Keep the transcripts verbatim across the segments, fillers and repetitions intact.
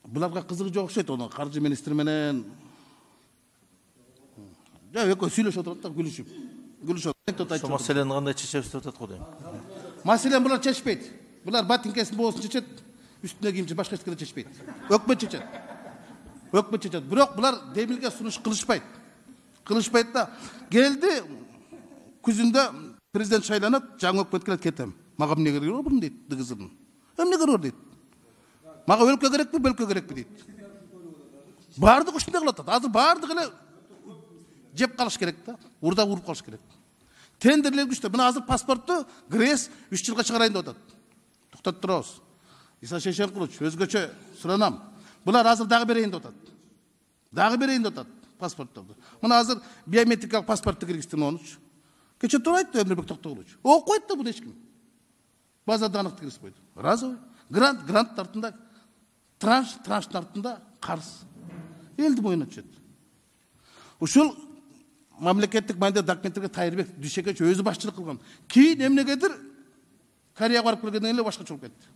Буларга кызыгы жок окшойт, оны каржы министри менен жа экөө сүйлөшүп отурат да, күлүшүп. Күлүшүп. Ошо маселени кандай чечебиз деп атат го дейм. Маселени булар чечпейт. Булар батинкесин боосун чечет, үстүнө кийимчи башка эч нерсе чечпейт. Өкмөт чечет. Өкмөт чечет. Бирок булар демилге сунуш кылышпайт. Кылышпайт да. Келди күзүндө президент шайланат, жаңы өкмөт келет, кетем. Мага эмне керек болду дейт, дыгызым. Эмне керек дейт. Мага өлкө керекпи, бөлкө керекпи дейт. Бардык ушундай кылып атат. Азыр бардык эле жеп калыш керек да. Урда уруп калыш керек. Тендерлер күчтө. Мына азыр паспортту ГРЭС үч жылга чыгарайын деп атат. Токтоп турабыз. Иса Шейшенкулович, өзгөчө суранам. Булар азыр дагы берейин деп атат. Дагы берейин деп атат паспортторду. Мына азыр биометрикалык паспортту киргиздим онуч. Кече тура айтты Өмүрбек Токтогулович. Окуйт да буну эч ким. Базада аныкты киргизип койду. Разовый. Грант, грант артында, транш, транштын артында карыз. Элди мойнуна түшөт. Ушул мамлекеттик майда документтерге Тайырбек Дүйшекевич өзү башчылык кылган. Кийин эмнегедир Кореяга барып келгенден эле башкача болуп кетти.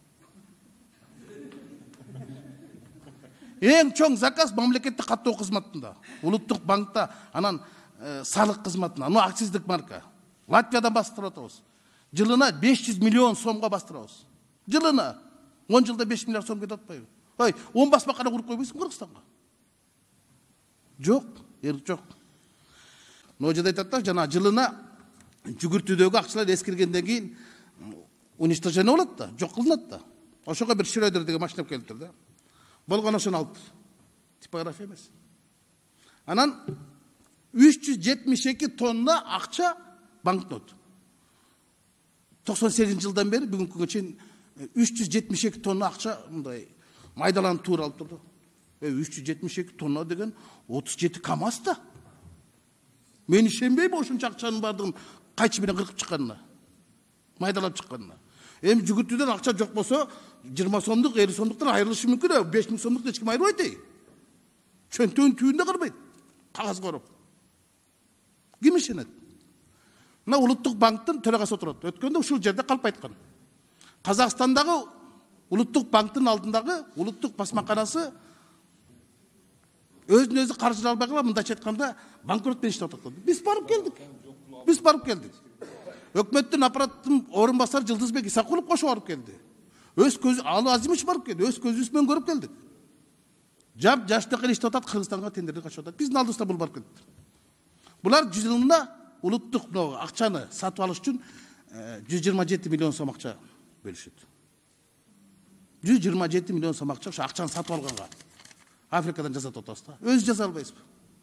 Эң чоң заказ мамлекеттик каттоо кызматында, улуттук банкта, анан салык кызматына, аны акциздик марка. Латвиядан бастырып атабыз. Жылына беш жүз миллион сомго бастырабыз. Жылына он жылда беш миллиард сом кетип атпайбы? Ой, он басмакана куруп койбойсуң Кыргызстанга. Жок, эрк жок. Но жерде айтат да, жана жылына жүгүртүүдөгү акчалар эскиргенден кийин уничтожение болот да, жок кылынат да. Ошого бир Шрёдер деген машина келиптир да. Болгон ошону алып. Типография эмес. Анан үч жүз жетимиш эки тонна акча банкнот. токсон сегизинчи жылдан бери бүгүнкү күнгө чейин үч жүз жетимиш эки тонна акча мындай майдаланып туура алып турду. үч жүз жетимиш эки тонна деген отуз жети КАМАЗ да. Мен ишенбейм ошончо акчанын бардыгын кайчы менен кыркып чыкканына. Майдалап чыкканына. Эми жүгүртүүдөн акча жок болсо жыйырма сомдук, элүү сомдуктан айрылышы мүмкүн. беш миң сомдук эч ким айырбайт эй. Чөнтөнүн түбүндө кырбайт. Кагаз коруп. Ким ишенет? Мына улуттук банктын төрагасы отурат. Өткөндө ушул жерде калп айткан. Казакстандагы улуттук банктын алдындагы улуттук басмаканасы өзүн өзү каржылай албай калып, мындайча айтканда банкрот менен иштеп атат. Биз барып келдик. Биз барып келдик. Өкмөттүн аппараттын орун басары Жылдызбек Исакулов кошо барып келди. Өз көзү Алы Азимович барып келди. Өз көзүбүз менен көрүп келдик. Жап жаштыкы иштеп атат, Кыргызстанга тендерге качып атат. Биздин алдыбызда бул барып кетти. Булар жылына улуттук акчаны сатып алыш үчүн жүз жыйырма жети миллион сом акча бөлүшөт. жүз жыйырма жети миллион сом акча ошо акчаны сатып алганга. Африкадан жасап атабыз да. Өзү жаса албайсызбы?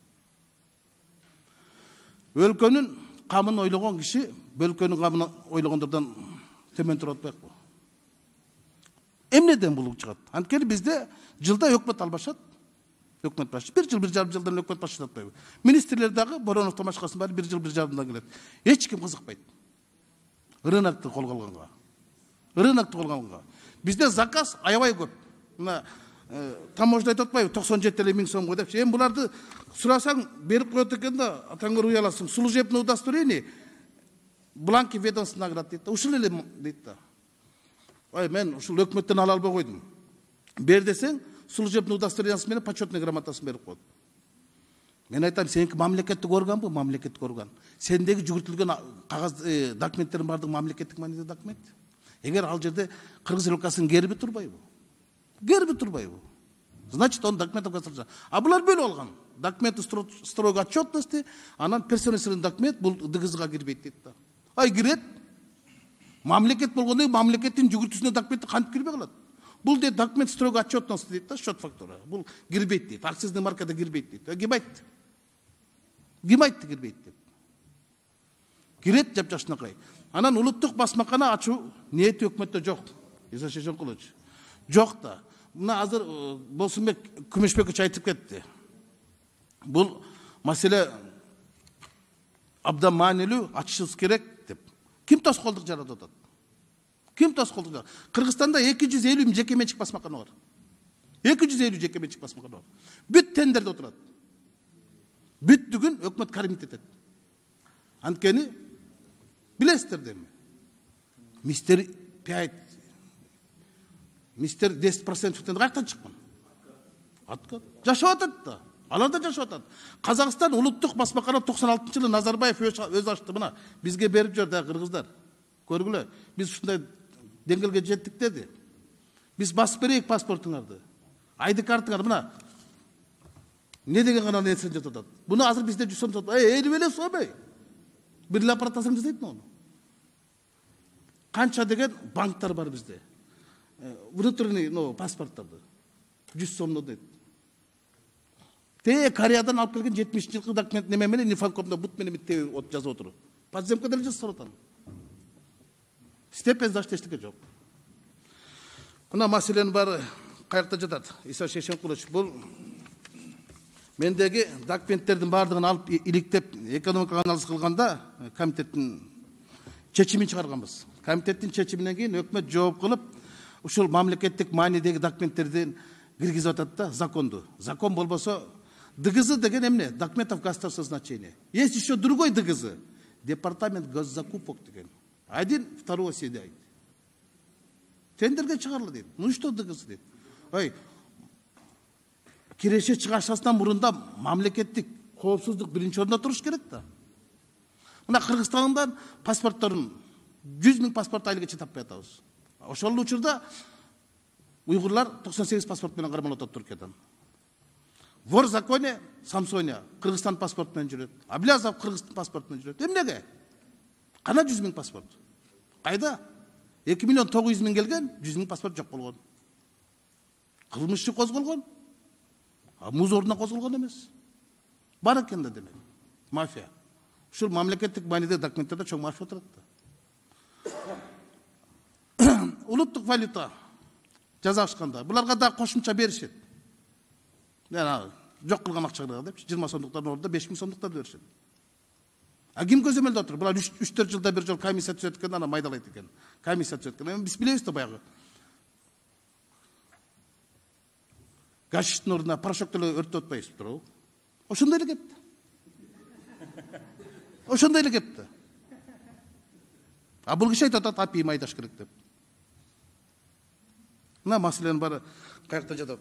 Өлкөнүн камын ойлогон киши бөлкөнүн камын ойлогондордон төмөн туруп атпайбы? Эмнеден бул чыгат? Анткени бизде жылда өкмөт албашат. Өкмөт башы бир жыл, бир жарым жылдан өкмөт башы атпайбы? Министрлер дагы Бороновдон башкасын баары бир жыл, бир жарымдан келет. Эч ким кызыкпайт. Рынокты колго алганга. Рынокты колго алганга. Бизде заказ аябай көп. Мына таможня айтып атпайбы? токсон жети миң сомго депчи. Эми буларды сурасаң берип коет экен да, атаңар уяласың. Служебное удостоверение бланки ведомства наград дейт да. Ушул эле дейт да. Ой, мен ушул өкмөттөн ала албай койдум. Бер десең, служебный удостоверениеси менен почетный грамотасын берип коет. Мен айтам, сеники мамлекеттик органбы? Мамлекеттик орган. Сендеги жүгүртүлгөн кагаз документтердин бардыгы мамлекеттик маанидеги документ. Эгер ал жерде Кыргыз өлкөсүнүн герби турбайбы? Герби турбайбы? Значит, он документов касыржа. А булар бөлүп алган. Документы строго отчетности, анан персональный документ бул дыгызга кирбейт дейт да. Ай кирет. Мамлекет болгондо мамлекеттин жүгүртүүсүнө документи кантип кирбей калат? Бул дейт документ строго отчетности дейт да, счет фактура. Бул кирбейт дейт. Акцизный маркада кирбейт дейт. Ким айтты? Ким айтты кирбейт деп? Кирет деп жашынакай. Анан улуттук басмакана ачуу ниети өкмөттө жок. Иса Шейшенкулович. Жок да. Мына азыр Болсунбек Күмүшбекович айтып кетти. Бул маселе абдан маанилүү, ачышыбыз керек деп. Ким тоскоолдук жаратып атат? Ким тоскоолдук жаратат? Кыргызстанда эки жүз элүү миң жеке менчик басмакана бар. эки жүз элүү жеке менчик басмакана бар. Бүт тендерде отурат. Бүттүгүн өкмөт кармит этет. Анткени билесиздер деми. Мистер пять, мистер десять процентов каяктан чыккан? Аткан. Жашап атат да. Алар да жашап атат. Казакстан улуттук басмакана токсон алтынчы жылы Назарбаев өз ачты мына. Бизге берип жер да кыргыздар. Көргүлө. Биз ушундай деңгээлге жеттик деди. Биз басып берейик паспортуңарды. Айды картыңар мына. Не деген гана нерсени жатат. Буну азыр бизде жүз сом сатып, эй, элүү эле сом эй. Бир эле аппараттасаң жасайт муну. Канча деген банктар бар бизде. Внутренний, ну, паспорттарды. жүз сомдо дейт. Те Кореядан алып келген жетимишинчи жылкы документ неме менен Нифанкомдо бут менен митте от жазып отуруп. Подземка деле жазып атат. Степень заштештиги жок. Мына маселенин баары каякта жатат? Иса Шейшенкулович, бул мендеги документтердин баардыгын алып иликтеп экономикалык анализ кылганда комитеттин чечимин чыгарганбыз. Комитеттин чечиминен кийин өкмөт жооп кылып, ушул мамлекеттик маанидеги документтердин киргизип атат да законду. Закон болбосо ДГЗ деген эмне? Документов государственного значения. Есть еще другой ДГЗ. Департамент госзакупок деген. Один второго седает. Тендерге чыгарылды дейт. Ну что ДГЗ дейт? Ой, киреше чыгашасынан мурунда мамлекеттик коопсуздук биринчи орунда туруш керек да. Мына Кыргызстандан паспортторун жүз миң паспорт айлыгача таппай атабыз. Ошол учурда уйгурлар токсон сегиз паспорт менен кармалып атат Түркиядан. Вор законе Самсония Кыргызстан паспорт менен жүрөт. Аблязов Кыргызстан паспорт менен жүрөт. Эмнеге? Кана жүз миң паспорт? Кайда? эки миллион тогуз жүз миң келген, жүз миң паспорт жок болгон. Кылмыш иши козголгон. А муз ордуна козголгон эмес. Бар экен да демек. Мафия. Ушул мамлекеттик мааниде документтерде чоң мафия отурат да. Улуттук валюта жазашканда буларга да кошумча беришет. Жана жок кылган акчаларга деп жыйырма сомдуктардын ордуна беш миң сомдуктарды беришет. А ким көзөмөлдө отур? Булар үч төрт жылда бир жол комиссия түзөт экен, ана майдалайт экен. Комиссия түзөт экен. Биз билебиз да баягы. Гашиштин ордуна порошок деле өртөп атпайбыз туурабы? Ошондой эле кеп. Ошондой эле кеп да. А бул киши айтып атат, апий майдаш керек деп. Мына маселенин баары каякта жатат?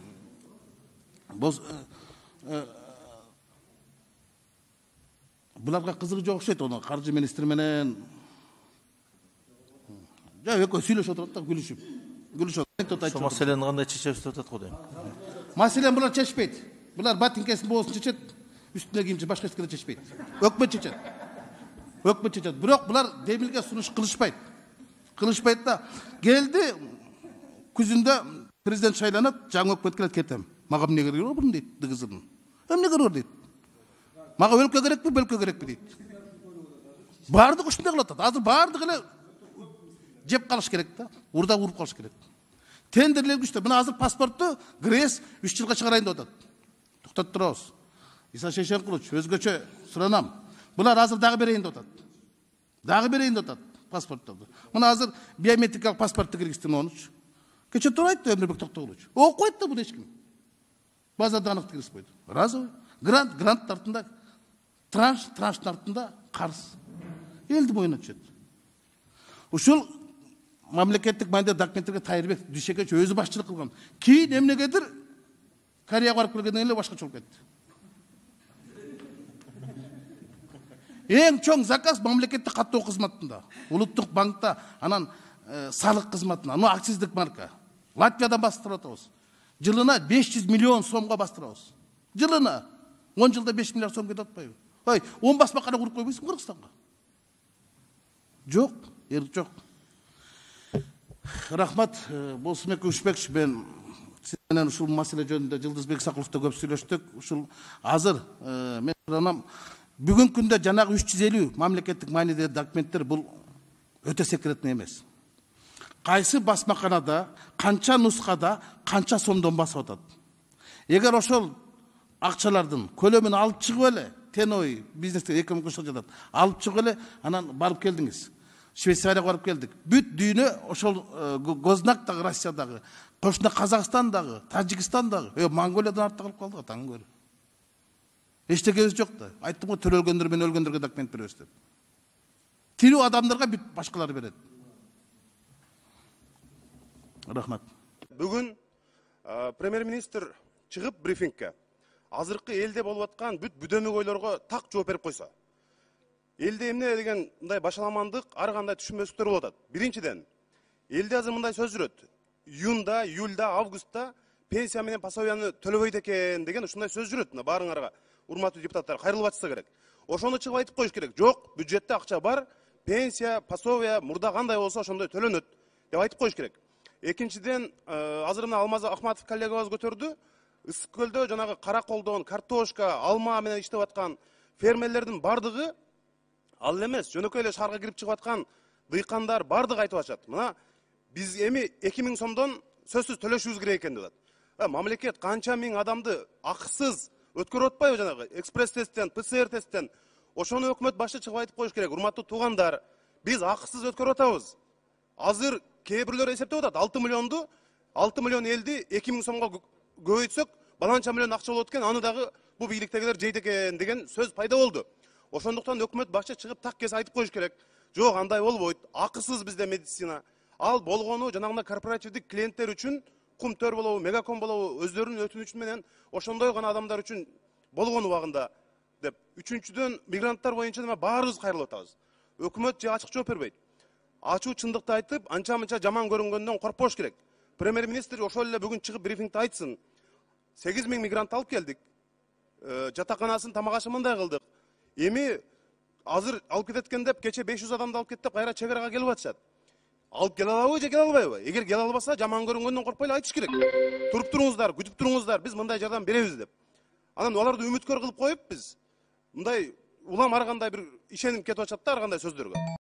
Буларга кызыгы жок окшойт, ону каржы министри менен жа экөө сүйлөшүп отурат да, күлүшүп. Күлүшүп. Ошол маселени кандай чечебиз деп атат го дейм. Маселени булар чечпейт. Булар батинкесин боосун чечет, үстүнө кийимчи башка эч нерсе чечпейт. Өкмөт чечет. Өкмөт чечет. Бирок булар демилге сунуш кылышпайт. Кылышпайт да. Келди күзүндө президент шайланат, жаңы өкмөт келет, кетем. Мага эмне керек болду дейт, ДГЗдын. Эмне керек дейт. Мага өлкө керекпи, бөлкө керекпи дейт. Бардык ушундай кылып атат. Азыр бардык эле жеп калыш керек да. Урда уруп калыш керек. Тендерлер күчтө. Мына азыр паспортту ГРЭС үч жылга чыгарайын деп атат. Токтоп турабыз. Иса Шейшенкулович, өзгөчө суранам. Булар азыр дагы берейин деп атат. Дагы берейин деп атат паспортторду. Мына азыр биометрикалык паспортты киргиздин онуч. Кече тура айтты Өмүрбек Токтогулович. Окуйт да буну эч ким. Базада анык киргизип койду. Разовый. Грант, грант тартында, транш, транш тартында карыз. Элди мойнуна түшөт. Ушул мамлекеттик мааниде документтерге Тайырбек Дүйшекевич өзү башчылык кылган. Кийин эмнегедир Кореяга барып келгенден эле башкача болуп кетти. Эң чоң заказ мамлекеттик каттоо кызматында, улуттук банкта, анан салык кызматына, ну акциздик марка. Латвиядан бастырып атабыз. Жылына беш жүз миллион сомго бастырабыз. Жылына он жылда беш миллиард сом кетип атпайбы? Ой, он басмакана куруп койбойсуң Кыргызстанга. Жок, эрк жок. Рахмат, Болсунбек Күчбекович, мен сиз менен ушул маселе жөнүндө Жылдызбек Сакуловдо көп сүйлөштүк. Ушул азыр мен суранам, бүгүнкү күндө жанагы үч жүз элүү мамлекеттик маанидеги документтер бул өтө секретный эмес. Кайсы басмаканада, канча нускада, канча сомдон басып атат. Эгер ошол акчалардын көлөмүн алып чыгып эле, теной бизнесте экономикалык жатат, алып чыгып эле, анан барып келдиңиз. Швейцарияга барып келдик. Бүт дүйнө ошол Гознактагы, Россиядагы, кошуна Казакстандагы, Тажикстандагы, э Монголиядан артта калып калдык, таң көрү. Эчтекебиз жок да. Айттым го, төрөлгөндөр менен өлгөндөргө документ беребиз деп. Тирүү адамдарга бүт башкалар берет. Рахмат. Бүгүн премьер-министр чыгып брифингке. Азыркы элде болуп аткан бүт бүдөмүк ойлорго так жооп берип койсо. Элде эмне деген мындай башаламандык, ар кандай түшүнбөстүктөр болуп атат. Биринчиден, элде азыр мындай сөз жүрөт. Июнда, июльда, августта пенсия менен пособияны төлөбөйт экен деген ушундай сөз жүрөт. Мына баарыңарга, урматтуу депутаттар, кайрылып атса керек. Ошону чыгып айтып коюш керек. Жок, бюджетте акча бар, пенсия, пособия мурда кандай болсо ошондой төлөнөт деп айтып коюш керек. Экинчиден, азыр мына Алмаз Ахматов коллегабыз көтөрдү. Ысык көлдө жанагы караколдон картошка, алма менен иштеп аткан фермерлердин бардыгы ал эмес, жөнөкөй эле шаарга кирип чыгып аткан дыйкандар бардыгы айтып атышат. Мына биз эми эки миң сомдон сөзсүз төлөшүбүз керек экен деп атат. Мамлекет канча миң адамды акысыз өткөрүп атпайбы жанагы экспресс тесттен, пэ цэ эр тесттен? Ошону өкмөт башы чыгып айтып коюш керек. Урматтуу туугандар, биз акысыз өткөрүп атабыз. Азыр кээ бирлөр эсептеп атат, алты миллионду, алты миллион элди эки миң сомго көбөйтсөк, баланча миллион акча болот экен, аны дагы бу бийликтегилер жейт экен деген сөз пайда болду. Ошондуктан өкмөт башы чыгып так кес айтып коюш керек. Жок, андай болбойт. Акысыз бизде медицина. Ал болгону жанагындай корпоративдик клиенттер үчүн кумтөр болобу, мегаком болобу, өздөрүнүн өтүнүчү менен ошондой гана адамдар үчүн болгон убагында деп. Үчүнчүдөн, мигранттар боюнча неме баарыбыз кайрылып атабыз. Өкмөт же ачык жооп бербейт. Ачуу чындыкты айтып, анча-мынча жаман көрүнгөндөн коркпош керек. Премьер-министр ошол эле бүгүн чыгып брифингде айтсын. сегиз миң мигрант алып келдик. Жатаканасын, тамак ашын мындай кылдык. Эми азыр алып кетет экен деп, кече беш жүз адамды алып кетти деп, кайра чек арага келип атышат. Алып келе алабы же келе албайбы? Эгер келе албаса, жаман көрүнгөндөн коркпой айтыш керек. Туруп туруңуздар, күтүп туруңуздар, биз мындай жардам беребиз деп. Анан аларды үмүткөр кылып коюп биз мындай улам ар кандай бир ишенип кетип атышат да ар кандай сөздөргө.